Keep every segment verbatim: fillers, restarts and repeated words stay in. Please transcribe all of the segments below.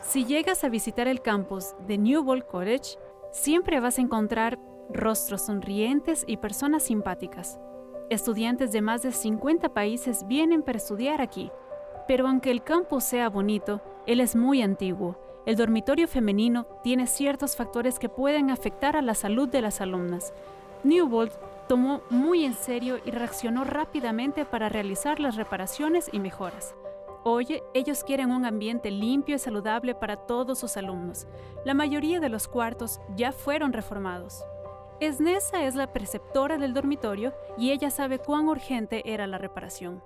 Si llegas a visitar el campus de Newbold College, siempre vas a encontrar rostros sonrientes y personas simpáticas. Estudiantes de más de cincuenta países vienen para estudiar aquí. Pero aunque el campus sea bonito, él es muy antiguo. El dormitorio femenino tiene ciertos factores que pueden afectar a la salud de las alumnas. Newbold tomó muy en serio y reaccionó rápidamente para realizar las reparaciones y mejoras. Hoy, ellos quieren un ambiente limpio y saludable para todos sus alumnos. La mayoría de los cuartos ya fueron reformados. Snessa es la preceptora del dormitorio y ella sabe cuán urgente era la reparación.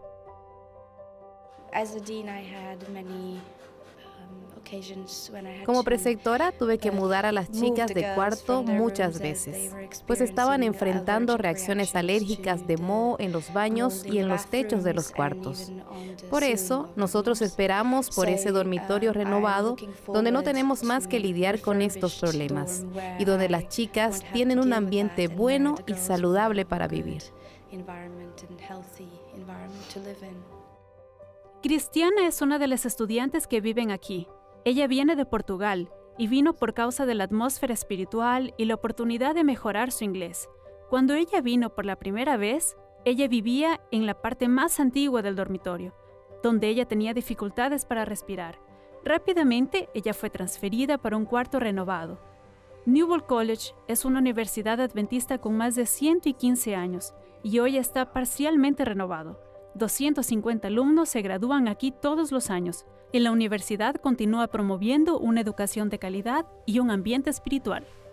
Como preceptora tuve que mudar a las chicas de cuarto muchas veces, pues estaban enfrentando reacciones alérgicas de moho en los baños y en los techos de los cuartos. Por eso, nosotros esperamos por ese dormitorio renovado donde no tenemos más que lidiar con estos problemas y donde las chicas tienen un ambiente bueno y saludable para vivir. Cristiana es una de las estudiantes que viven aquí. Ella viene de Portugal y vino por causa de la atmósfera espiritual y la oportunidad de mejorar su inglés. Cuando ella vino por la primera vez, ella vivía en la parte más antigua del dormitorio, donde ella tenía dificultades para respirar. Rápidamente, ella fue transferida para un cuarto renovado. Newbold College es una universidad adventista con más de ciento quince años y hoy está parcialmente renovado. doscientos cincuenta alumnos se gradúan aquí todos los años. Y la universidad continúa promoviendo una educación de calidad y un ambiente espiritual.